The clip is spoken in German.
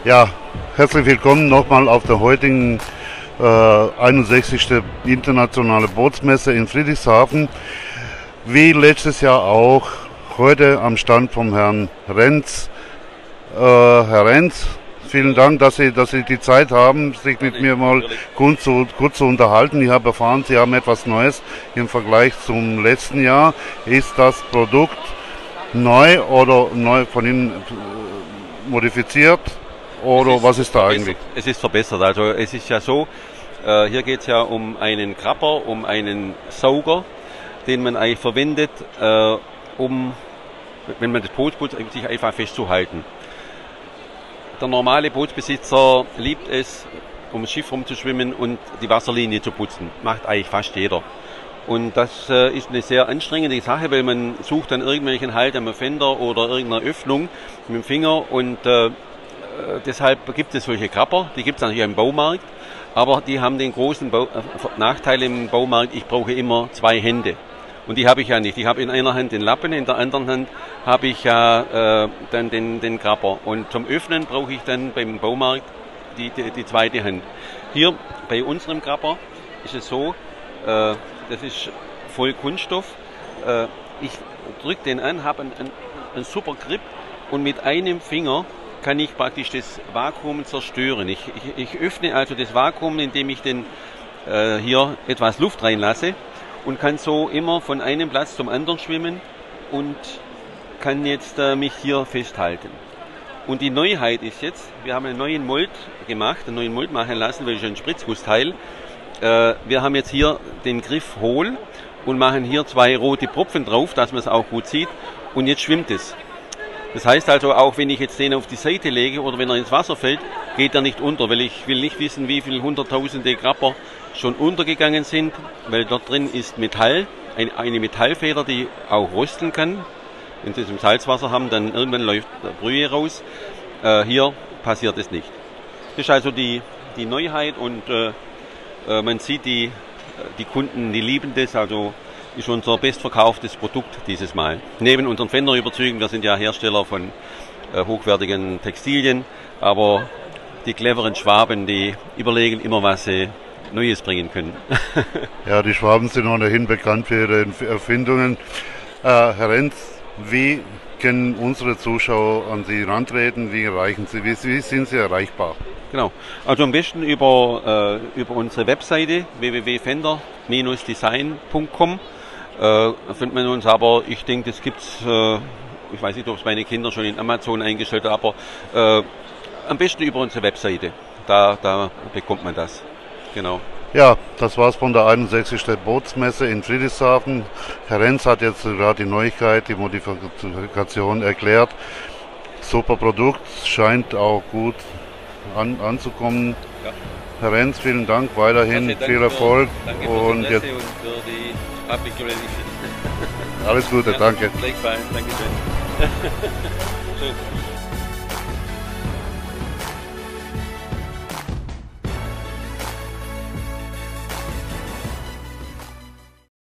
Ja, herzlich willkommen nochmal auf der heutigen 61. Internationale Bootsmesse in Friedrichshafen. Wie letztes Jahr auch, heute am Stand vom Herrn Renz. Herr Renz, vielen Dank, dass Sie die Zeit haben, sich mit mir mal kurz zu unterhalten. Ich habe erfahren, Sie haben etwas Neues im Vergleich zum letzten Jahr. Ist das Produkt neu oder neu von Ihnen modifiziert? Oder was ist da eigentlich? Es ist verbessert. Also es ist ja so, hier geht es ja um einen Grapper, um einen Sauger, den man eigentlich verwendet, wenn man das Boot putzt, sich einfach festzuhalten. Der normale Bootsbesitzer liebt es, ums Schiff rumzuschwimmen und die Wasserlinie zu putzen. Macht eigentlich fast jeder. Und das ist eine sehr anstrengende Sache, weil man sucht dann irgendwelchen Halt am Fender oder irgendeiner Öffnung mit dem Finger und deshalb gibt es solche Grapper, die gibt es natürlich im Baumarkt, aber die haben den großen Nachteil im Baumarkt, ich brauche immer zwei Hände. Und die habe ich ja nicht. Ich habe in einer Hand den Lappen, in der anderen Hand habe ich ja dann den Grapper. Und zum Öffnen brauche ich dann beim Baumarkt die zweite Hand. Hier bei unserem Grapper ist es so, das ist voll Kunststoff. Ich drücke den an, habe einen super Grip und mit einem Finger kann ich praktisch das Vakuum zerstören. Ich öffne also das Vakuum, indem ich hier etwas Luft reinlasse und kann so immer von einem Platz zum anderen schwimmen und kann jetzt mich hier festhalten. Und die Neuheit ist jetzt, wir haben einen neuen Mold gemacht, einen neuen Mold machen lassen, weil ich ein Spritzgussteil. Wir haben jetzt hier den Griff hohl und machen hier zwei rote Propfen drauf, dass man es auch gut sieht. Und jetzt schwimmt es. Das heißt also, auch wenn ich jetzt den auf die Seite lege oder wenn er ins Wasser fällt, geht er nicht unter, weil ich will nicht wissen, wie viele hunderttausende Grapper schon untergegangen sind, weil dort drin ist Metall, eine Metallfeder, die auch rosten kann. Wenn Sie es im Salzwasser haben, dann irgendwann läuft Brühe raus. Hier passiert es nicht. Das ist also die Neuheit und man sieht die Kunden, die lieben das, also ist unser bestverkauftes Produkt dieses Mal. Neben unseren Fenderüberzügen, wir sind ja Hersteller von hochwertigen Textilien, aber die cleveren Schwaben, die überlegen immer, was sie Neues bringen können. Ja, die Schwaben sind ohnehin bekannt für ihre Erfindungen. Herr Renz, wie können unsere Zuschauer an Sie herantreten? Wie erreichen Sie? Wie sind Sie erreichbar? Genau, also am besten über unsere Webseite www.fender-design.com findet man uns, aber ich denke, das gibt's, ich weiß nicht, ob es meine Kinder schon in Amazon eingestellt haben, aber am besten über unsere Webseite, da bekommt man das, genau. Ja, das war's von der 61. Bootsmesse in Friedrichshafen. Herr Renz hat jetzt gerade die Neuigkeit, die Modifikation erklärt. Super Produkt, scheint auch gut anzukommen. Ja. Herr Renz, vielen Dank, weiterhin viel Erfolg. Danke und für die Public Relations. Alles Gute, danke. Danke schön. Schön.